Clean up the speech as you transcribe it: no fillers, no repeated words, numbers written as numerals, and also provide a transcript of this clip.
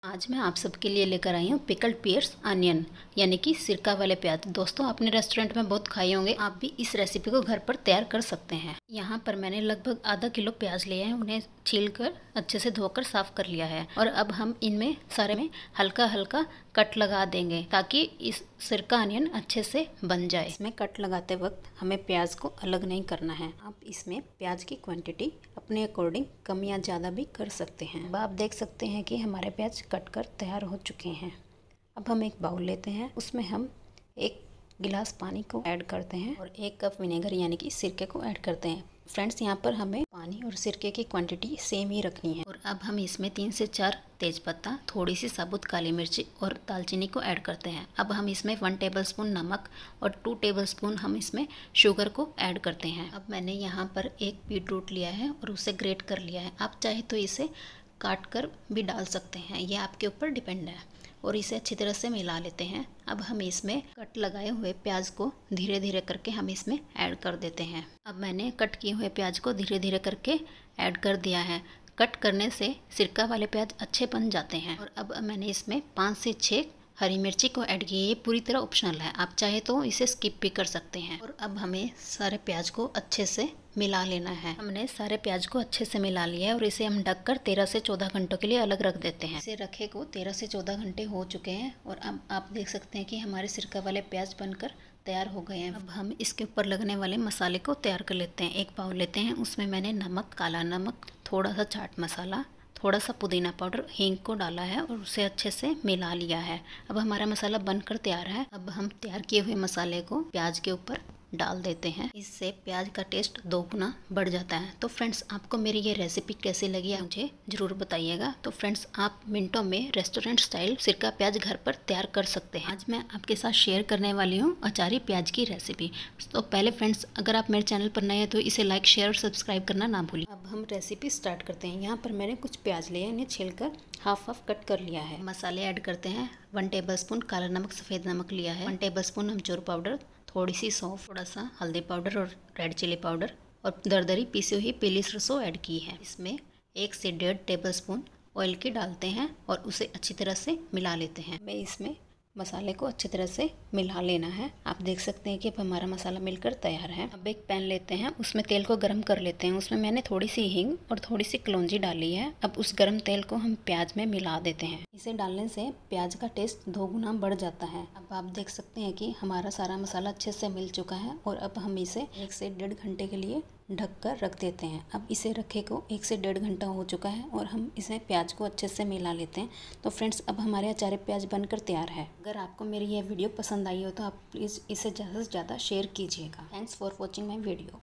आज मैं आप सबके लिए लेकर आई हूँ पिकल्ड पियर्स अनियन यानी कि सिरका वाले प्याज। दोस्तों, आपने रेस्टोरेंट में बहुत खाए होंगे, आप भी इस रेसिपी को घर पर तैयार कर सकते हैं। यहाँ पर मैंने लगभग आधा किलो प्याज लिए हैं, उन्हें छीलकर अच्छे से धोकर साफ कर लिया है और अब हम इनमें सारे में हल्का हल्का कट लगा देंगे ताकि इस सिरका अनियन अच्छे से बन जाए। इसमें कट लगाते वक्त हमें प्याज को अलग नहीं करना है। आप इसमें प्याज की क्वांटिटी अपने अकॉर्डिंग कम या ज़्यादा भी कर सकते हैं। अब आप देख सकते हैं कि हमारे प्याज कट कर तैयार हो चुके हैं। अब हम एक बाउल लेते हैं, उसमें हम 1 गिलास पानी को ऐड करते हैं और 1 कप विनेगर यानी कि सिरके को ऐड करते हैं। फ्रेंड्स, यहाँ पर हमें पानी और सिरके की क्वांटिटी सेम ही रखनी है। और अब हम इसमें 3 से 4 तेज़पत्ता, थोड़ी सी साबुत काली मिर्ची और दालचीनी को ऐड करते हैं। अब हम इसमें 1 टेबलस्पून नमक और 2 टेबलस्पून हम इसमें शुगर को ऐड करते हैं। अब मैंने यहाँ पर एक बीटरूट लिया है और उसे ग्रेट कर लिया है। आप चाहे तो इसे काट कर भी डाल सकते हैं, यह आपके ऊपर डिपेंड है। और इसे अच्छी तरह से मिला लेते हैं। अब हम इसमें कट लगाए हुए प्याज को धीरे धीरे करके हम इसमें ऐड कर देते हैं। अब मैंने कट किए हुए प्याज को धीरे धीरे करके ऐड कर दिया है। कट करने से सिरका वाले प्याज अच्छे बन जाते हैं। और अब मैंने इसमें 5 से 6 हरी मिर्ची को ऐड की है। ये पूरी तरह ऑप्शनल है, आप चाहे तो इसे स्किप भी कर सकते हैं। और अब हमें सारे प्याज को अच्छे से मिला लेना है। हमने सारे प्याज को अच्छे से मिला लिया है और इसे हम ढककर 13 से 14 घंटों के लिए अलग रख देते हैं। इसे रखे को 13 से 14 घंटे हो चुके हैं और अब आप देख सकते हैं कि हमारे सिरका वाले प्याज बनकर तैयार हो गए हैं। अब हम इसके ऊपर लगने वाले मसाले को तैयार कर लेते हैं। एक बाउल लेते हैं, उसमें मैंने नमक, काला नमक, थोड़ा सा चाट मसाला, थोड़ा सा पुदीना पाउडर, हींग को डाला है और उसे अच्छे से मिला लिया है। अब हमारा मसाला बनकर तैयार है। अब हम तैयार किए हुए मसाले को प्याज के ऊपर डाल देते हैं। इससे प्याज का टेस्ट 2 गुना बढ़ जाता है। तो फ्रेंड्स, आपको मेरी ये रेसिपी कैसी लगी है मुझे ज़रूर बताइएगा। तो फ्रेंड्स, आप मिनटों में रेस्टोरेंट स्टाइल सिरका प्याज घर पर तैयार कर सकते हैं। आज मैं आपके साथ शेयर करने वाली हूँ अचारी प्याज की रेसिपी। तो पहले फ्रेंड्स, अगर आप मेरे चैनल पर नए हैं तो इसे लाइक, शेयर और सब्सक्राइब करना ना भूलिए। अब हम रेसिपी स्टार्ट करते हैं। यहाँ पर मैंने कुछ प्याज लिए, इन्हें छीलकर हाफ कट कर लिया है। मसाले ऐड करते हैं। 1 टेबलस्पून काला नमक, सफ़ेद नमक लिया है। 1 टेबलस्पून अमचूर पाउडर, थोड़ी सी सौंफ, थोड़ा सा हल्दी पाउडर और रेड चिली पाउडर और दरदरी पीसी हुई पीली सरसों ऐड की है। इसमें 1 से 1.5 टेबलस्पून ऑयल की डालते हैं और उसे अच्छी तरह से मिला लेते हैं। मैं इसमें मसाले को अच्छी तरह से मिला लेना है। आप देख सकते हैं कि अब हमारा मसाला मिलकर तैयार है। अब एक पैन लेते हैं, उसमें तेल को गर्म कर लेते हैं। उसमें मैंने थोड़ी सी हींग और थोड़ी सी कलौंजी डाली है। अब उस गर्म तेल को हम प्याज में मिला देते हैं। इसे डालने से प्याज का टेस्ट 2 गुना बढ़ जाता है। अब आप देख सकते हैं कि हमारा सारा मसाला अच्छे से मिल चुका है और अब हम इसे 1 से 1.5 घंटे के लिए ढक कर रख देते हैं। अब इसे रखे को 1 से 1.5 घंटा हो चुका है और हम इसे प्याज को अच्छे से मिला लेते हैं। तो फ्रेंड्स, अब हमारे अचारी प्याज बनकर तैयार है। अगर आपको मेरी यह वीडियो पसंद आई हो तो आप प्लीज़ इसे ज़्यादा से ज़्यादा शेयर कीजिएगा। Thanks for watching my video.